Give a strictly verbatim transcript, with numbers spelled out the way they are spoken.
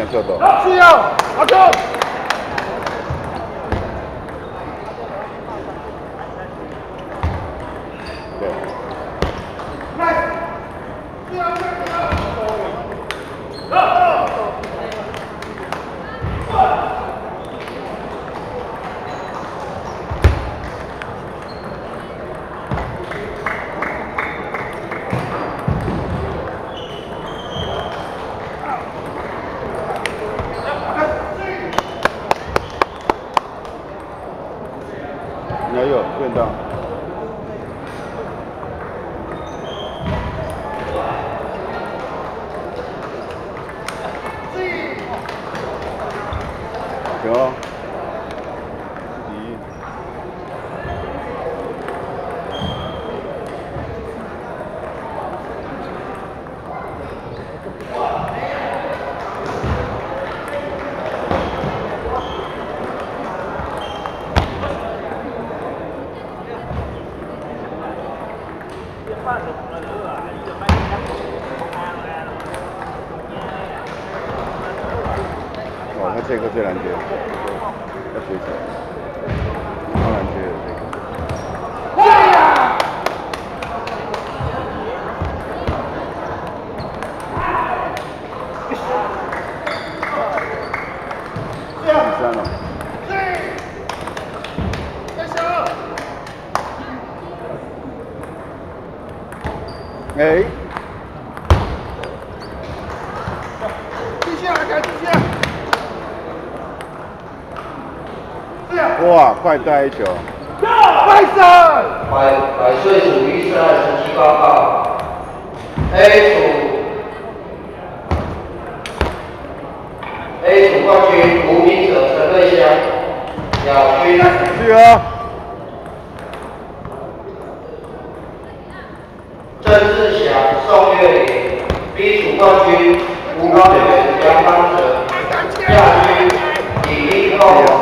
秀斗。 需要，阿哥。 对。 来，需要这个。 没有变大。行哦。一。哦，那这个最难接，要学起来。超难接的这个。第三了。哎。继续啊，赶继续啊！哇，快带一球！快手！ 百百岁组预赛成绩报告 ：A 组 A 组冠军吴明哲、陈瑞香，亚军去啊！ 郑志祥、宋月玲 ；B 组冠军吴高远、杨邦哲，亚军李立厚。